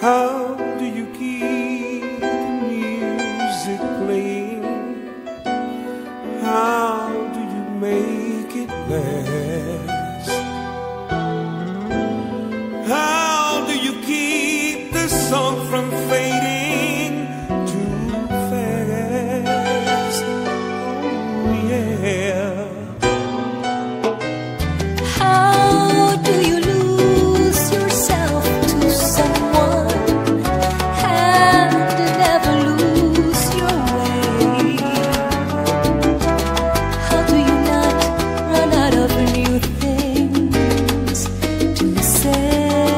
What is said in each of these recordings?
How do you keep the music playing? How do you make it last? How do you keep the song from fading too fast? Oh yeah. How do you lose yourself to someone and never lose your way? How do you not run out of new things to say?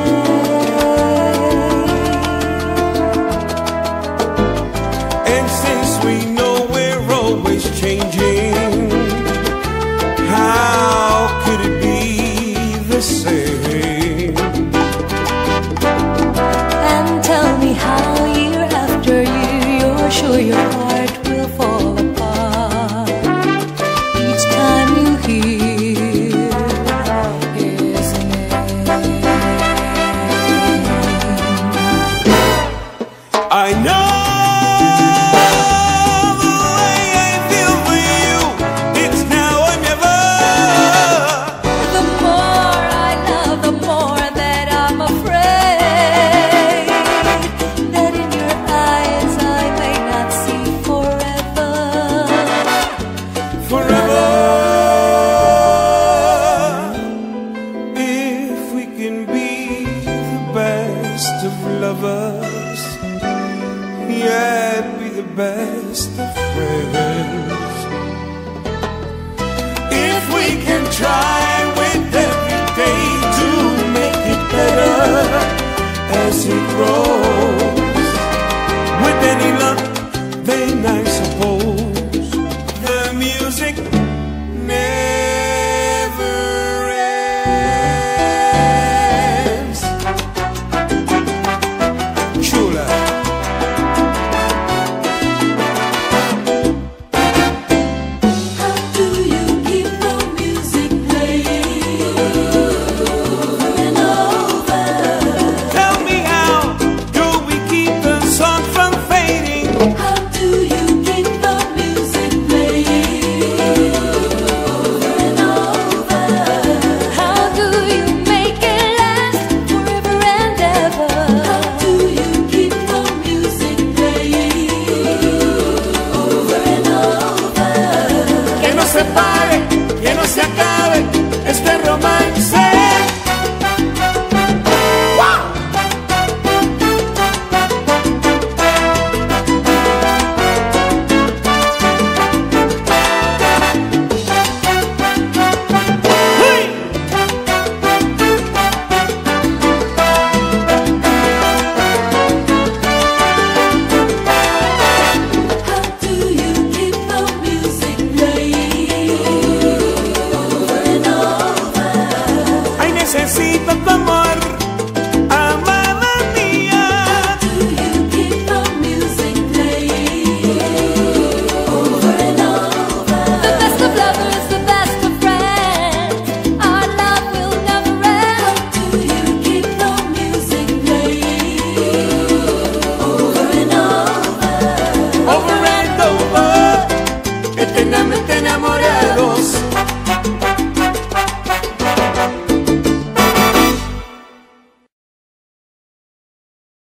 And since we know we're always changing, how could it be the same? And tell me how year after year you're sure your heart will fall apart each time you hear his name. I know the way I feel for you, it's now or never. The more I love, the more that I'm afraid that in your eyes I may not see forever. Forever. If we can be the best of lovers, yet be the best of friends. If we can try